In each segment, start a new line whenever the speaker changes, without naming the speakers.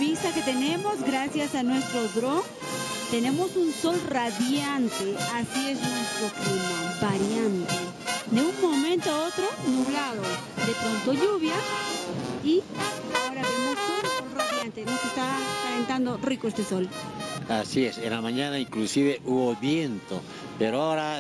vista que tenemos gracias a nuestro dron. Tenemos un sol radiante, así es nuestro clima, variante. De un momento a otro, nublado, de pronto lluvia y ahora vemos sol radiante. Nos está calentando rico este sol.
Así es, en la mañana inclusive hubo viento, pero ahora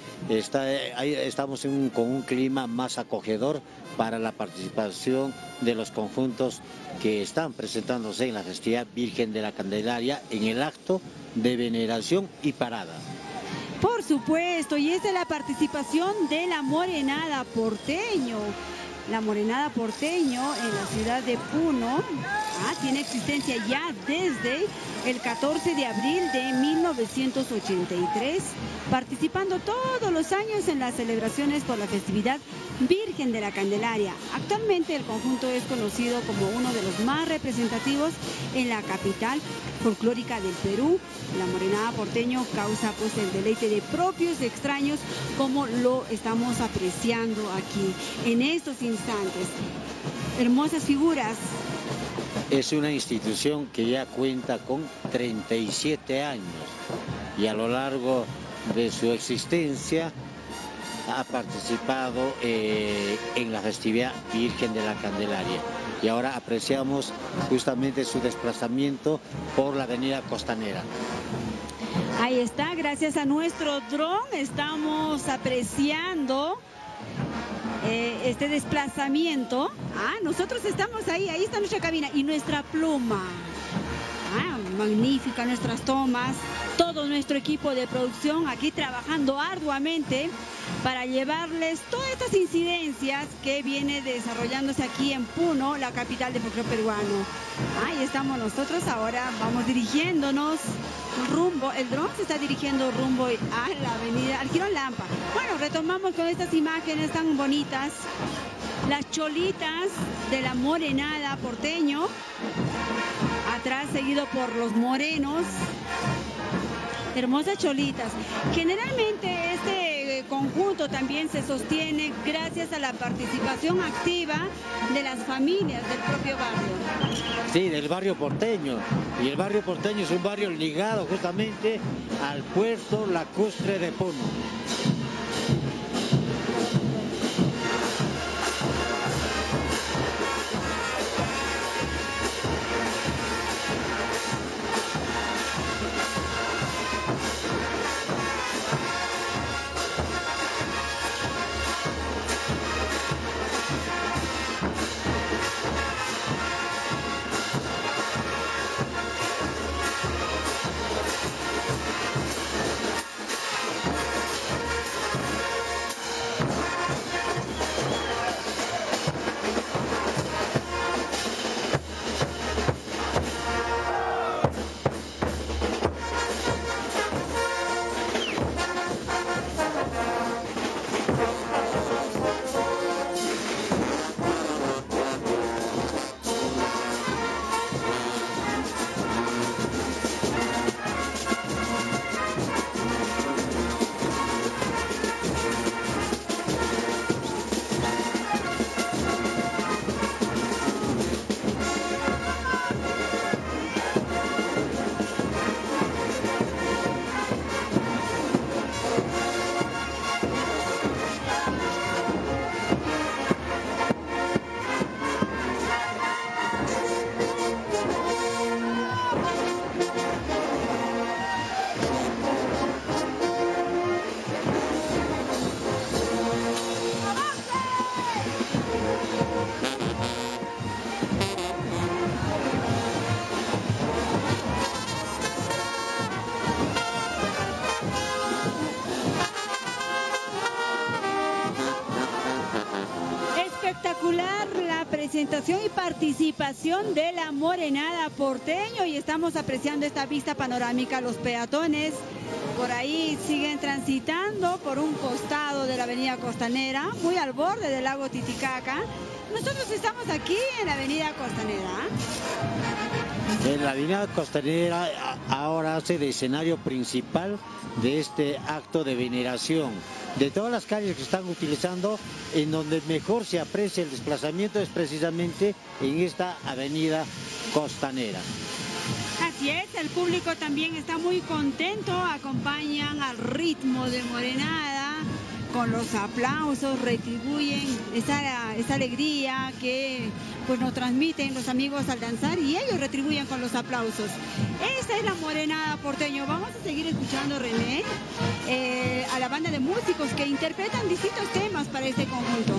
estamos con un clima más acogedor para la participación de los conjuntos que están presentándose en la festividad Virgen de la Candelaria en el acto de veneración y parada.
Por supuesto, y esta es la participación de la Morenada Porteño. La Morenada Porteño en la ciudad de Puno tiene existencia ya desde el 14 de abril de 1983, participando todos los años en las celebraciones por la festividad Virgen de la Candelaria. Actualmente el conjunto es conocido como uno de los más representativos en la capital folclórica del Perú. La Morenada Porteño causa pues el deleite de propios y extraños, como lo estamos apreciando aquí en estos instantes. Hermosas figuras.
Es una institución que ya cuenta con 37 años y a lo largo de su existencia ha participado en la festividad Virgen de la Candelaria. Y ahora apreciamos justamente su desplazamiento por la avenida Costanera.
Ahí está, gracias a nuestro dron estamos apreciando este desplazamiento. Nosotros estamos ahí está nuestra cabina y nuestra pluma. Magnífica nuestras tomas, todo nuestro equipo de producción aquí trabajando arduamente para llevarles todas estas incidencias que viene desarrollándose aquí en Puno, la capital del folclore peruano. Ahí estamos nosotros, ahora vamos dirigiéndonos rumbo, el dron se está dirigiendo rumbo a la avenida, al Girón Lampa. Bueno, retomamos con estas imágenes tan bonitas, las cholitas de la Morenada Porteño, atrás seguido por los morenos, hermosas cholitas. Generalmente este conjunto también se sostiene gracias a la participación activa de las familias del propio barrio.
Sí, del barrio porteño, y el barrio porteño es un barrio ligado justamente al puerto lacustre de Puno. La presentación y participación de la Morenada Porteño, y estamos apreciando esta vista panorámica. Los peatones por ahí siguen transitando por un costado de la avenida Costanera, muy al borde del lago Titicaca. Nosotros estamos aquí en la avenida Costanera. En la avenida Costanera ahora hace de escenario principal de este acto de veneración. De todas las calles que están utilizando, en donde mejor se aprecia el desplazamiento es precisamente en esta avenida
costanera.
Así es, el público también está muy contento, acompañan al ritmo de Morenada, con los aplausos, retribuyen esa alegría que pues nos transmiten los amigos al danzar y ellos retribuyen con los aplausos. Esta es la Morenada porteño. Vamos a seguir escuchando, René, a la banda de músicos que interpretan distintos temas para este conjunto.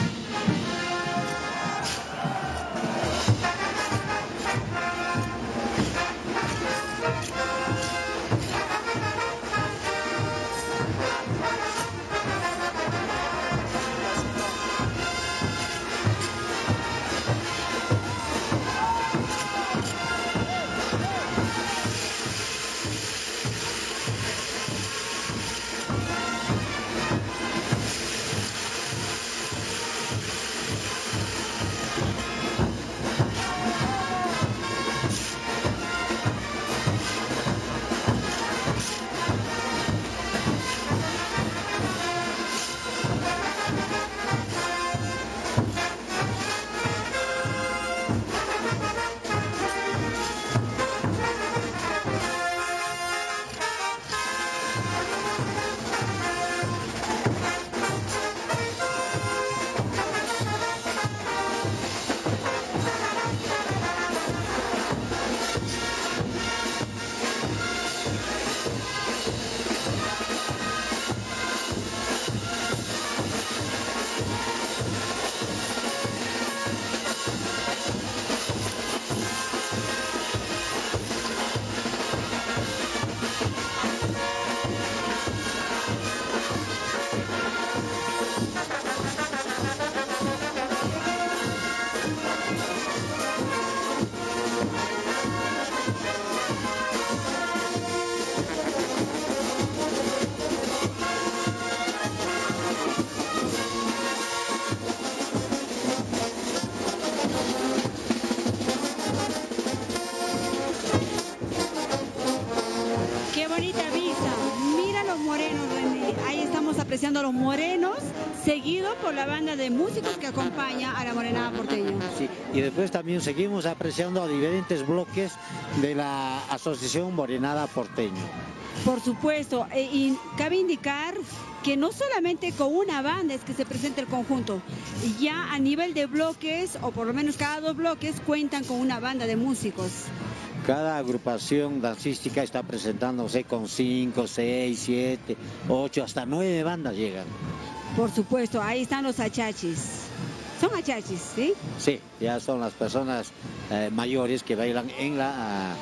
Apreciando a los morenos, seguido por la banda de músicos que acompaña a la Morenada porteño.
Sí, y después también seguimos apreciando a diferentes bloques de la Asociación Morenada porteño.
Por supuesto, y cabe indicar que no solamente con una banda es que se presenta el conjunto, ya a nivel de bloques, o por lo menos cada 2 bloques, cuentan con una banda de músicos.
Cada agrupación dancística está presentándose con 5, 6, 7, 8, hasta 9 bandas llegan.
Por supuesto, ahí están los achachis. Son achachis, ¿sí?
Sí, ya son las personas mayores que bailan en la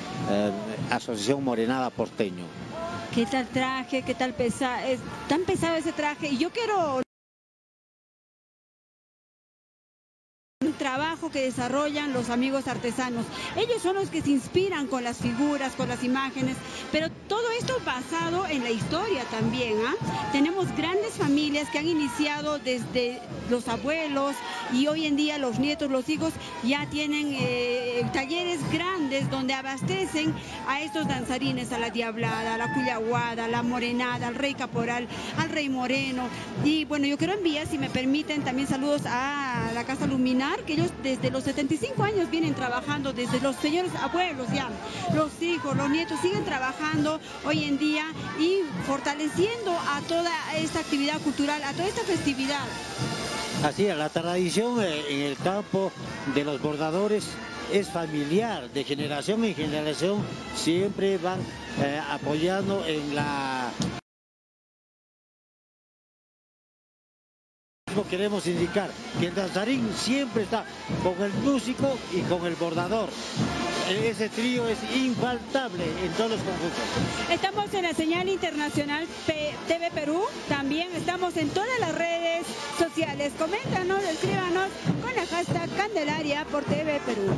Asociación Morenada porteño.
¿Qué tal traje? ¿Qué tal pesado? Es tan pesado ese traje. Y yo quiero trabajo que desarrollan los amigos artesanos. Ellos son los que se inspiran con las figuras, con las imágenes, pero todo esto basado en la historia también. Tenemos grandes familias que han iniciado desde los abuelos y hoy en día los nietos, los hijos ya tienen talleres grandes donde abastecen a estos danzarines, a la Diablada, a la Cuyaguada, a la Morenada, al Rey Caporal, al Rey Moreno. Y bueno, yo quiero enviar, si me permiten, también saludos a la Casa Luminar, que ellos desde los 75 años vienen trabajando, desde los señores abuelos ya, los hijos, los nietos siguen trabajando hoy en día y fortaleciendo a toda esta actividad cultural, a toda esta festividad.
Así es, la tradición en el campo de los bordadores es familiar, de generación en generación siempre van apoyando en la... Queremos indicar que el danzarín siempre está con el músico y con el bordador. Ese trío es infaltable en todos los conjuntos.
Estamos en la señal internacional TV Perú, también estamos en todas las redes sociales. Coméntanos, escríbanos con la hashtag Candelaria por TV Perú.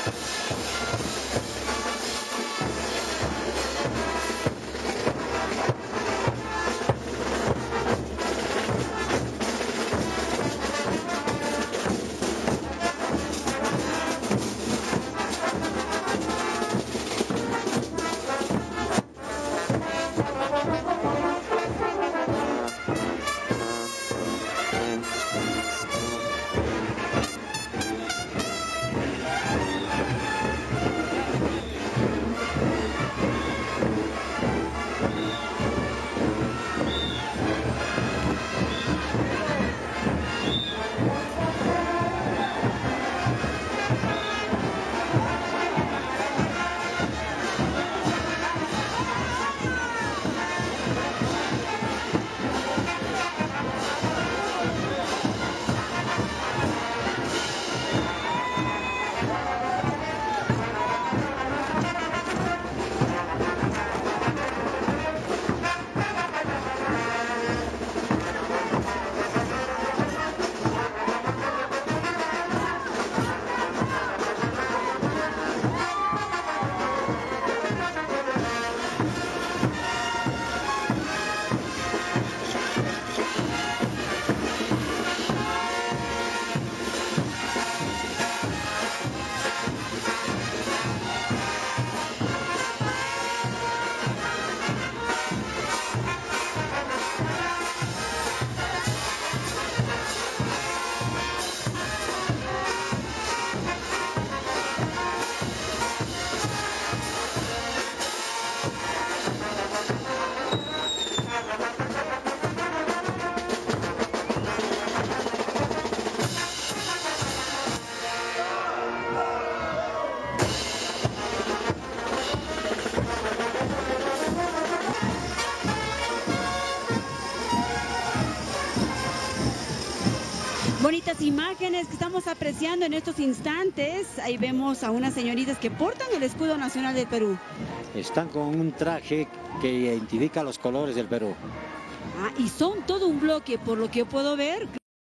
Bonitas imágenes que estamos apreciando en estos instantes. Ahí vemos a unas señoritas que portan el escudo nacional del Perú.
Están con un traje que identifica los colores del Perú.
Ah, y son todo un bloque, por lo que puedo ver.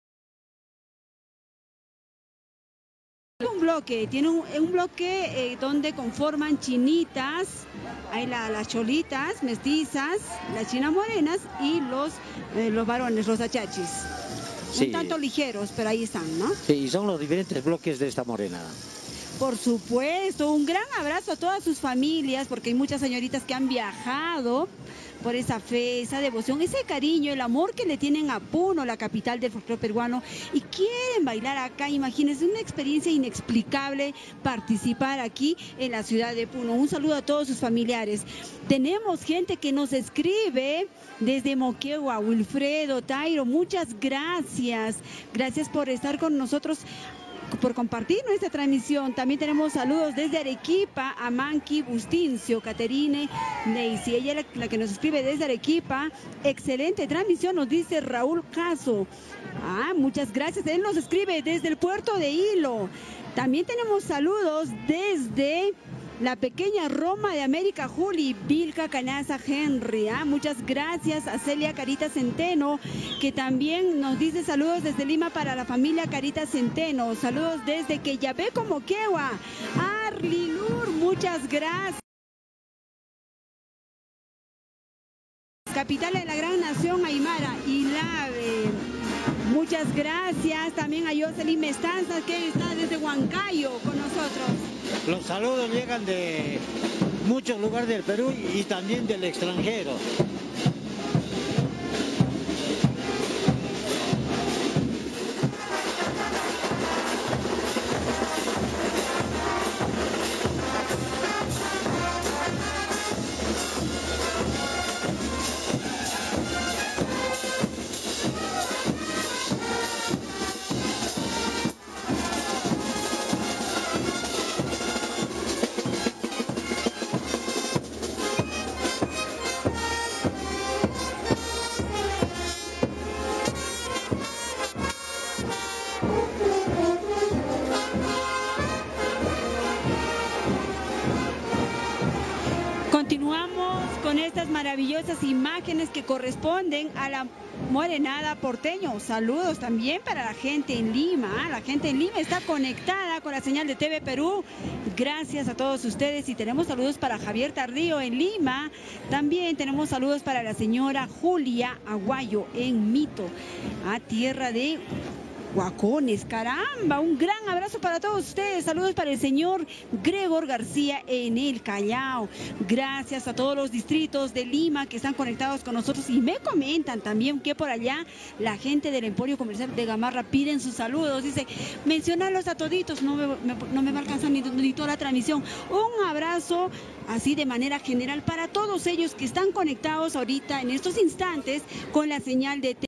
Un bloque, tiene un bloque donde conforman chinitas, hay las cholitas, mestizas, las chinas morenas y los varones, los achachis. Sí. Un tanto ligeros, pero ahí están, ¿no?
Sí, y son los diferentes bloques de esta morena.
Por supuesto, un gran abrazo a todas sus familias, porque hay muchas señoritas que han viajado por esa fe, esa devoción, ese cariño, el amor que le tienen a Puno, la capital del folclore peruano, y quieren bailar acá. Imagínense, una experiencia inexplicable participar aquí en la ciudad de Puno. Un saludo a todos sus familiares. Tenemos gente que nos escribe desde Moquegua, Wilfredo, Tairo, muchas gracias. Gracias por estar con nosotros, por compartir nuestra transmisión. También tenemos saludos desde Arequipa a Manqui Bustincio, Caterine Neisy, ella es la que nos escribe desde Arequipa. Excelente transmisión, nos dice Raúl Caso. Muchas gracias. Él nos escribe desde el puerto de Hilo. También tenemos saludos desde la pequeña Roma de América, Juli, Vilca Canaza Henry. Muchas gracias a Celia Carita Centeno, que también nos dice saludos desde Lima para la familia Carita Centeno. Saludos desde Queyabeco, Moquegua. Arlilur, muchas gracias. Capital de la gran nación Aymara, Ilave. Muchas gracias también a Jocelyn Mestanza, que está desde Huancayo con nosotros.
Los saludos llegan de muchos lugares del Perú y también del extranjero.
Continuamos con estas maravillosas imágenes que corresponden a la morenada porteño. Saludos también para la gente en Lima. La gente en Lima está conectada con la señal de TV Perú. Gracias a todos ustedes y tenemos saludos para Javier Tardío en Lima. También tenemos saludos para la señora Julia Aguayo en Mito, a tierra de Guacones, caramba, un gran abrazo para todos ustedes, saludos para el señor Gregor García en el Callao, gracias a todos los distritos de Lima que están conectados con nosotros y me comentan también que por allá la gente del Emporio Comercial de Gamarra piden sus saludos, dice, mencionarlos a toditos, no me va a alcanzar ni toda la transmisión, un abrazo así de manera general para todos ellos que están conectados ahorita en estos instantes con la señal de